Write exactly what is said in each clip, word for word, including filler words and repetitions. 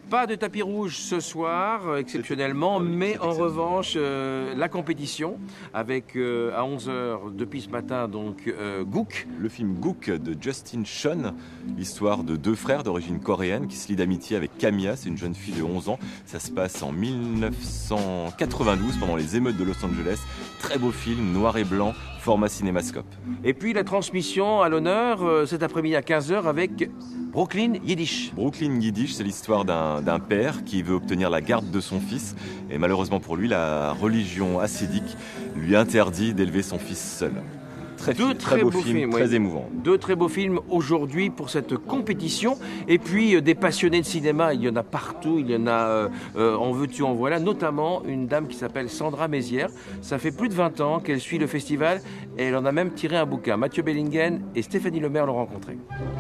Pas de tapis rouge ce soir, exceptionnellement, mais en revanche, euh, la compétition avec euh, à onze heures depuis ce matin, donc euh, Gook. Le film Gook de Justin Chon, l'histoire de deux frères d'origine coréenne qui se lient d'amitié avec Camilla, c'est une jeune fille de onze ans. Ça se passe en mille neuf cent quatre-vingt-douze pendant les émeutes de Los Angeles. Très beau film, noir et blanc, format cinémascope. Et puis la transmission à l'honneur euh, cet après-midi à quinze heures avec Brooklyn Yiddish. Brooklyn Yiddish, c'est l'histoire d'un, d'un père qui veut obtenir la garde de son fils. Et malheureusement pour lui, la religion hassidique lui interdit d'élever son fils seul. Très, Deux film, très, très beau beaux film, films, très oui. émouvant. Deux très beaux films aujourd'hui pour cette compétition. Et puis euh, des passionnés de cinéma, il y en a partout. Il y en a, euh, euh, en veux-tu, en voilà, notamment une dame qui s'appelle Sandra Mézières. Ça fait plus de vingt ans qu'elle suit le festival et elle en a même tiré un bouquin. Mathieu Bellingen et Stéphanie Lemaire l'ont rencontré.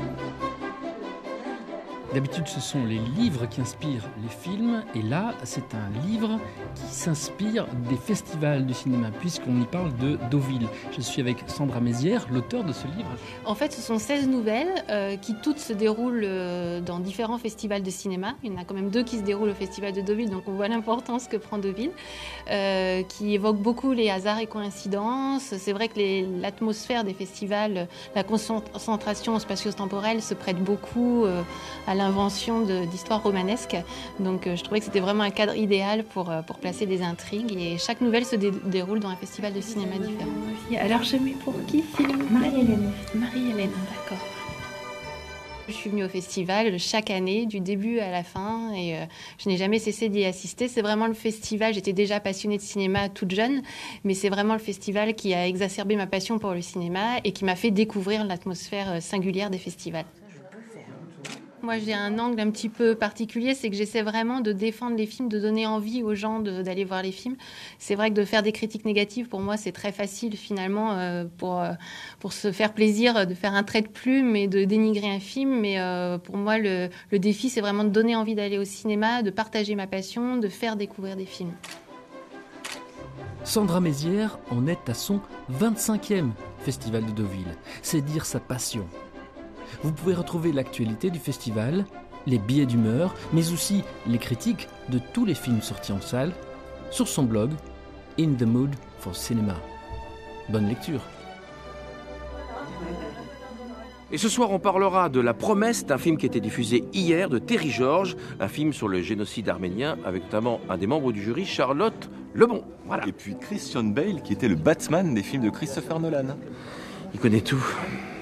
D'habitude, ce sont les livres qui inspirent les films, et là, c'est un livre qui s'inspire des festivals du cinéma, puisqu'on y parle de Deauville. Je suis avec Sandra Mézières, l'auteur de ce livre. En fait, ce sont seize nouvelles euh, qui toutes se déroulent euh, dans différents festivals de cinéma. Il y en a quand même deux qui se déroulent au festival de Deauville, donc on voit l'importance que prend Deauville, euh, qui évoque beaucoup les hasards et coïncidences. C'est vrai que les, l'atmosphère des festivals, la concentration spatio-temporelle se prête beaucoup euh, à l'invention de, d'histoires romanesques. Donc euh, je trouvais que c'était vraiment un cadre idéal pour, euh, pour placer des intrigues. Et chaque nouvelle se dé- déroule dans un festival de cinéma différent. Alors je mets pour qui film Marie-Hélène. Marie-Hélène, d'accord. Je suis venue au festival chaque année, du début à la fin, et euh, je n'ai jamais cessé d'y assister. C'est vraiment le festival, j'étais déjà passionnée de cinéma toute jeune, mais c'est vraiment le festival qui a exacerbé ma passion pour le cinéma et qui m'a fait découvrir l'atmosphère singulière des festivals. Moi, j'ai un angle un petit peu particulier, c'est que j'essaie vraiment de défendre les films, de donner envie aux gens de, d'aller voir les films. C'est vrai que de faire des critiques négatives, pour moi, c'est très facile finalement euh, pour, euh, pour se faire plaisir, de faire un trait de plume et de dénigrer un film. Mais euh, pour moi, le, le défi, c'est vraiment de donner envie d'aller au cinéma, de partager ma passion, de faire découvrir des films. Sandra Mézières en est à son vingt-cinquième festival de Deauville. C'est dire sa passion. Vous pouvez retrouver l'actualité du festival, les billets d'humeur, mais aussi les critiques de tous les films sortis en salle sur son blog In the Mood for Cinema. Bonne lecture. Et ce soir, on parlera de La Promesse, d'un film qui a été diffusé hier de Terry George, un film sur le génocide arménien, avec notamment un des membres du jury, Charlotte Lebon. Voilà. Et puis Christian Bale, qui était le Batman des films de Christopher Nolan. Il connaît tout.